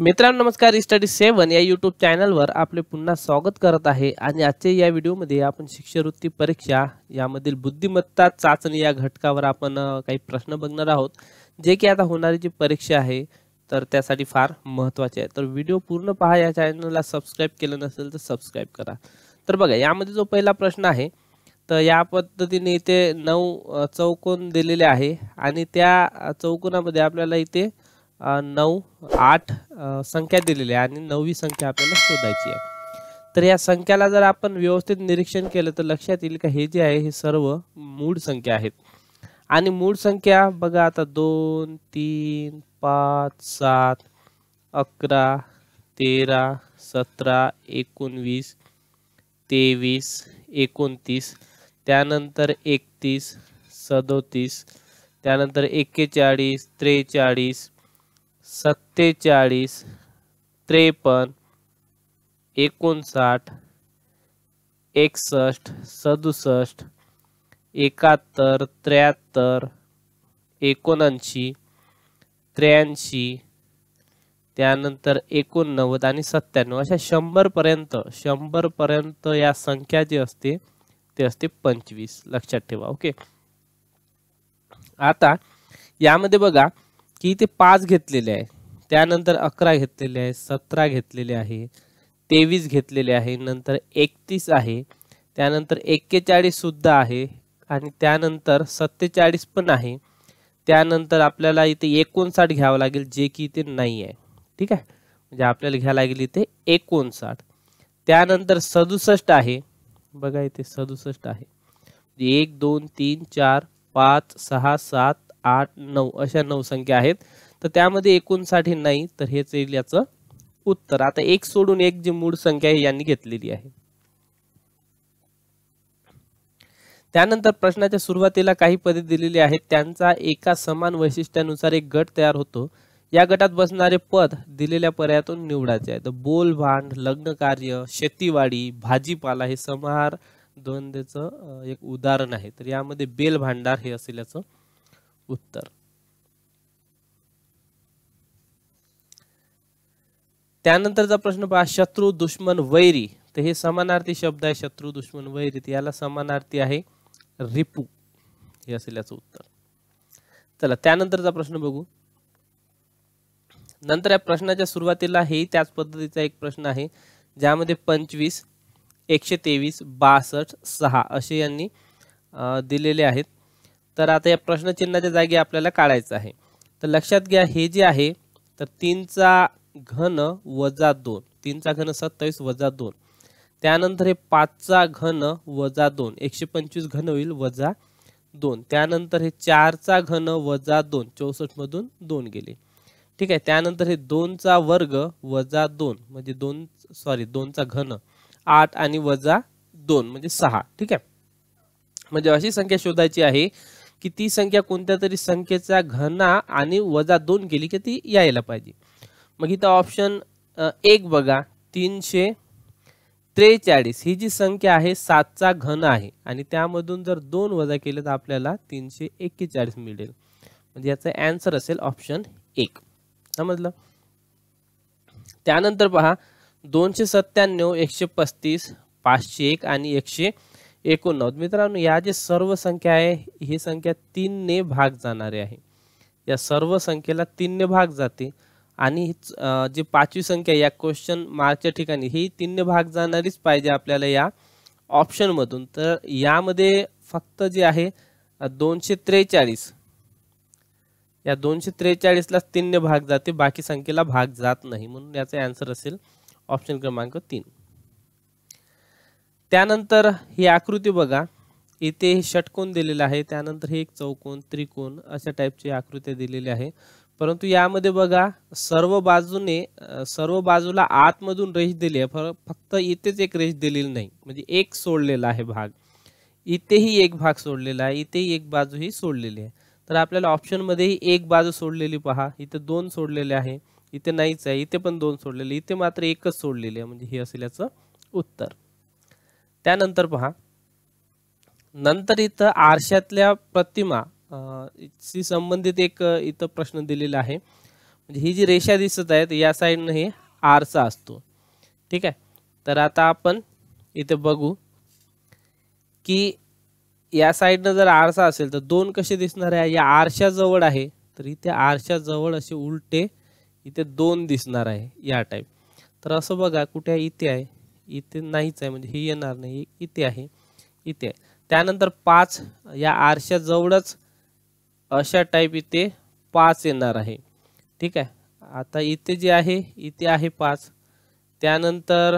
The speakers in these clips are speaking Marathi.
मित्रांनो नमस्कार. स्टडी 7 या यूट्यूब चॅनलवर आपले पुन्हा स्वागत करत आहे आणि आजच्या या व्हिडिओमध्ये आपण शिष्यवृत्ती परीक्षा यामधील बुद्धिमत्ता चाचणी या घटकावर आपण काही प्रश्न बघणार आहोत, जे की आता होणारी जी परीक्षा आहे तर त्यासाठी फार महत्त्वाचे आहे. तर व्हिडिओ पूर्ण पहा. या चॅनलला सबस्क्राइब केलं नसेल तर सबस्क्राइब करा. तर बघा, यामध्ये जो पहिला प्रश्न आहे तर या पद्धतीने इथे 9 चौकोन दिलेले आहे आणि त्या चौकोनामध्ये आपल्याला इथे 9, 8 संख्या दिलेली आहे आणि 9वी संख्या आपल्याला शोधायची आहे. तर या संख्याला जर आपण व्यवस्थित निरीक्षण केलं तर लक्षात येईल का हे जे आहे हे सर्व मूळ संख्या आहेत. आणि मूळ संख्या बघा आता 2, 3, 5, 7, 11, 13, 17, 19, 23, 29, त्यानंतर 31, 37, त्यानंतर 41, 43, 47, 53, 59, 61, 67, 71, 73, 79, 83, त्यानंतर 89 आणि 97 अशा 100 पर्यंत या संख्या जी असते ते असते 25. लक्षात ठेवा. ओके. आता यामध्ये बघा की इथे 5 घेतलेले आहे, त्यानंतर 11 घेतलेले आहे, 17 घेतलेले आहे, 23 घेतलेले आहे, नंतर 31 आहे, त्यानंतर 41 सुद्धा आहे आणि त्यानंतर 47 पण आहे. त्यानंतर आपल्याला इथे 59 घ्यावं लागेल, जे की इथे नाही आहे. ठीक आहे, म्हणजे आपल्याला घ्यावं लागेल इथे 59. त्यानंतर 67 आहे, बघा इथे 67 आहे. 1 2 3 4 5 6 7 8 9 अशा 9 संख्या आहेत. तर त्यामध्ये 59 नाही, तर हेच येईल याचं उत्तर. आता एक सोडून एक जी मूळ संख्या आहे यांनी घेतलेली आहे. त्यानंतर प्रश्नाच्या सुरुवातीला काही पदे दिलेली आहेत, त्यांचा एका समान वैशिष्ट्यानुसार एक गट तयार होतो. या गटात बसणारे पद दिलेल्या पर्यायातून निवडायचे आहे. तर बोलभांड, लग्न कार्य, शेतीवाडी, भाजीपाला हे समाहार द्वंद्वचं एक उदाहरण आहे. तर यामध्ये बेल भांडार हे असेल याचं उत्तर. त्यानंतरचा प्रश्न पहा, शत्रू, दुश्मन, वैरी. तर हे समानार्थी शब्द आहे. शत्रू, दुश्मन, वैरी, याला समानार्थी आहे रिपू, हे असेल याचं उत्तर. चला त्यानंतरचा प्रश्न बघू. नंतर या प्रश्नाच्या सुरुवातीला हे त्याच पद्धतीचा एक प्रश्न आहे, ज्यामध्ये 25, 123, 62, 6 असे यांनी दिलेले आहेत. तर आता या प्रश्नचिन्हाच्या जागी आपल्याला काढायचं आहे. तर लक्षात घ्या, हे जे आहे तर 3चा घन वजा 2, 3चा घन 27 वजा 2, त्यानंतर हे 5चा घन वजा 2, 125 घन होईल वजा 2, त्यानंतर हे 4चा घन वजा 2, 64 मधून 2 गेले. ठीक आहे. त्यानंतर हे 2चा वर्ग वजा 2 म्हणजे 2चा घन 8 आणि वजा 2 म्हणजे 6. ठीक आहे, म्हणजे अशी संख्या शोधायची आहे की ती संख्या कोणत्या तरी संख्येचा घन आणि वजा 2 केली की ती यायला पाहिजे. मग इथं ऑप्शन 1 बघा, 343 ही जी संख्या आहे 7चा घन आहे आणि त्यामधून जर 2 वजा केले तर आपल्याला 341 मिळेल. म्हणजे याचा आन्सर असेल ऑप्शन 1. समजलं. त्यानंतर पहा, 297, 135, 501 आणि 189. मित्रांनो, या जे सर्व संख्या आहे ही संख्या 3 ने भाग जाणारे आहे. या सर्व संख्येला 3 ने भाग जाते आणि जी 5वी संख्या या क्वेश्चन मार्कच्या ठिकाणी ही 3 ने भाग जाणारीच पाहिजे आपल्याला या ऑप्शन मधून. तर यामध्ये फक्त जे आहे 243, या 243 ला 3 ने भाग जाते, बाकी संख्येला भाग जात नाही, म्हणून याचा आन्सर असेल ऑप्शन क्रमांक 3. त्यानंतर ही आकृती बघा, इथे हे षटकोन दिलेला आहे, त्यानंतर हे एक चौकोन, त्रिकोण अशा टाइपची आकृती दिलेली आहे. परंतु यामध्ये बघा सर्व बाजूला आतमधून रेष दिली आहे, फक्त इथेच एक रेष दिलेली नाही, म्हणजे एक सोडलेला आहे भाग. इथेही एक भाग सोडलेला आहे, इथेही एक बाजू ही सोडलेली आहे. तर आपल्याला ऑप्शन मध्ये एक बाजू सोडलेली पहा, इथे 2 सोडलेले आहे, इथे नाहीच आहे, इथे पण 2 सोडलेले, इथे मात्र एकच सोडलेली आहे, म्हणजे हे असेल याचं उत्तर. त्यानंतर पहा, नंतर इथं आरशातल्या प्रतिमा शी संबंधित एक इथं प्रश्न दिलेला आहे. म्हणजे ही जी रेषा दिसत आहे या साईडनं हे आरसा असतो, ठीक आहे. तर आता आपण इथे बघू की या साईडनं जर आरसा असेल तर दोन कसे दिसणार आहे, या आरशाजवळ आहे तर इथे आरशाजवळ असे उलटे इथे दोन दिसणार आहे या टाईप. तर असं बघा कुठे इथे आहे, इथे नाहीच आहे म्हणजे ही येणार नाही, इथे आहे, इथे आहे. त्यानंतर 5 या आरशाजवळच अशा टाईप इथे 5 येणार आहे, ठीक आहे. आता इथे जे आहे इथे आहे 5, त्यानंतर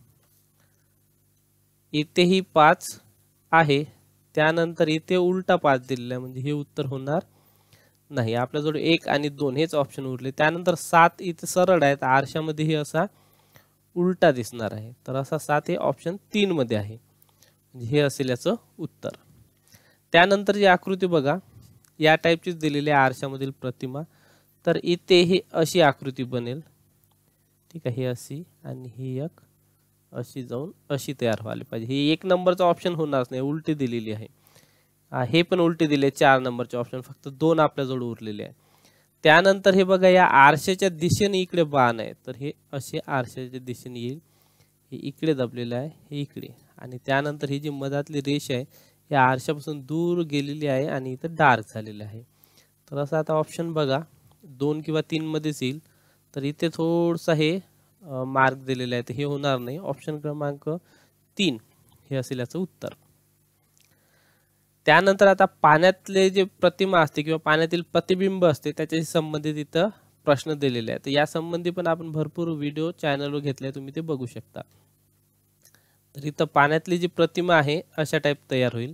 इथेही 5 आहे, त्यानंतर इथे उलटा 5 दिलेला आहे म्हणजे हे उत्तर होणार नाही. आपल्याजवळ 1 आणि 2 हेच ऑप्शन उरले. त्यानंतर 7 इथे सरळ आहे तर आरशामध्ये हे असा उलटा दिसणार आहे, तर असा 7 हे ऑप्शन 3 मध्ये आहे म्हणजे हे असेल याचं उत्तर. त्यानंतर जी आकृती बघा या टाईपचीच दिलेली आहे आरशामधील प्रतिमा. तर इथे ही अशी आकृती बनेल, ठीक आहे. ही अशी आणि ही एक अशी जाऊन अशी तयार व्हायला पाहिजे. ही 1 नंबरचा ऑप्शन होणारच नाही, उलटी दिलेली आहे. हे पण उलटी दिले 4 नंबरचे ऑप्शन, फक्त 2 आपल्याजवळ उरलेले आहे. त्यानंतर हे बघा या आरशाच्या दिशेने इकडे बाण आहे तर हे असे आरशाच्या दिशेने येईल, हे इकडे दबलेलं आहे, हे इकडे. आणि त्यानंतर ही जी मधातली रेष आहे या आरशापासून दूर गेलेली आहे आणि इथं डार्क झालेलं आहे. तर असं आता ऑप्शन बघा 2 किंवा 3 मध्येच येईल. तर इथे थोडंसं हे मार्क दिलेले आहे तर हे होणार नाही. ऑप्शन क्रमांक 3 हे असेल याचं उत्तर. त्यानंतर आता पाण्यातले जे प्रतिमा असते किंवा पाण्यातील प्रतिबिंब असते त्याच्याशी संबंधित इथं प्रश्न दिलेले आहेत. तर या संबंधी पण आपण भरपूर व्हिडिओ चॅनलवर घेतले, तुम्ही ते बघू शकता. तर इथं पाण्यातली जी प्रतिमा आहे अशा टाईप तयार होईल,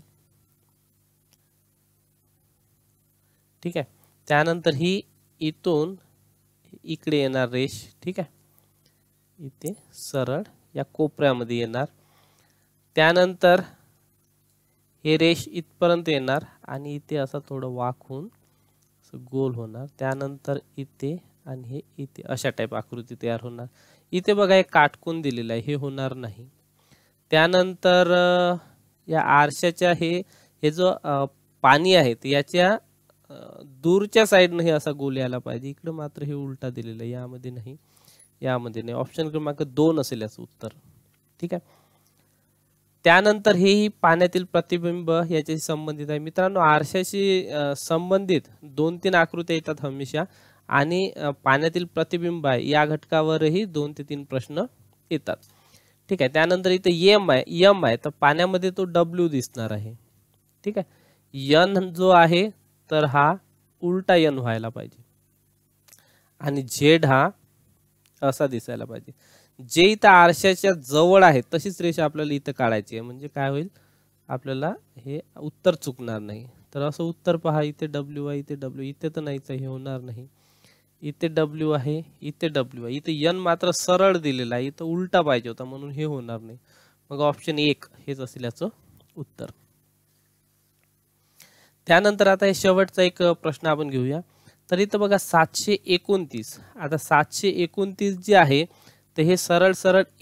ठीक आहे. त्यानंतर ही इथून इकडे येणार रेष, ठीक आहे, इथे सरळ या कोपऱ्यामध्ये येणार. त्यानंतर हे रेष इथपर्यंत येणार आणि इथे असं थोडं वाकून असं गोल होणार. त्यानंतर इथे आणि हे इथे अशा टाईप आकृती तयार होणार. इथे बघा एक काटकोन दिलेला आहे, हे होणार नाही. त्यानंतर या आरशाच्या हे जो पाणी आहे ते याच्या दूरच्या साईडनं हे असा गोल यायला पाहिजे. इकडे मात्र हे उलटा दिलेलं आहे, यामध्ये नाही, यामध्ये नाही. ऑप्शन क्रमांक 2 असेल याचं उत्तर, ठीक आहे. त्यानंतर हेही पाण्यातील प्रतिबिंब याच्याशी संबंधित आहे. मित्रांनो आरशाशी संबंधित 2-3 आकृत्या येतात हमेशा आणि पाण्यातील प्रतिबिंब आहे या घटकावरही 2 ते 3 प्रश्न येतात, ठीक आहे. त्यानंतर इथे एम आहे तर पाण्यामध्ये तो डब्ल्यू दिसणार आहे, ठीक आहे. एन जो आहे तर हा उलटा एन व्हायला पाहिजे आणि झेड हा असा दिसायला पाहिजे. जे इथं आरशाच्या जवळ आहे तशीच रेषा आपल्याला इथं काढायची आहे म्हणजे काय होईल, आपल्याला हे उत्तर चुकणार नाही. तर असं उत्तर पहा, इथे डब्ल्यू आहे, इथे डब्ल्यू, इथे तर नाहीच आहे, हे होणार नाही. इथे डब्ल्यू आहे, इथे डब्ल्यू आहे, इथे एन मात्र सरळ दिलेला आहे, इथं उलटा पाहिजे होता म्हणून हे होणार नाही. मग ऑप्शन 1 हेच असेल याचं उत्तर. त्यानंतर आता हे शेवटचा एक प्रश्न आपण घेऊया. तर इथं बघा 729. आता 729 जे आहे तर हे सरळ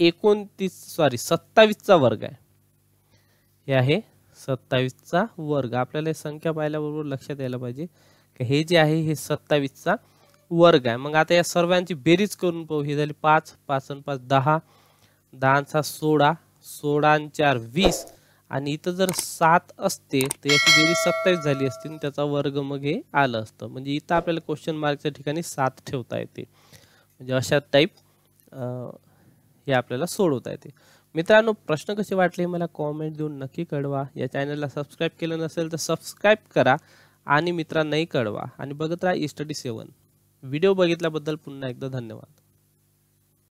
27चा वर्ग आहे. हे आहे 27चा वर्ग. आपल्याला संख्या पाहिल्याबरोबर लक्षात यायला पाहिजे की हे जे आहे हे 27चा वर्ग आहे. मग आता या सर्वांची बेरीज करून पाहू. हे झाली 5, 5 आणि 5 10, 10 × 16, 16 आणि 4 20 आणि इथं जर 7 असते तर याची बेरीज 27 झाली असती आणि त्याचा वर्ग मग हे आलं असतं. म्हणजे इथं आपल्याला क्वेश्चन मार्कच्या ठिकाणी 7 ठेवता येते. म्हणजे अशा टाईप हे आपल्याला सोडवता येते. मित्रांनो प्रश्न कसे वाटले मला कॉमेंट देऊन नक्की कळवा. या चॅनलला सबस्क्राईब केलं नसेल तर सबस्क्राईब करा आणि मित्रांनाही कळवा आणि बघत राहा E-Study 7. व्हिडिओ बघितल्याबद्दल पुन्हा एकदा धन्यवाद.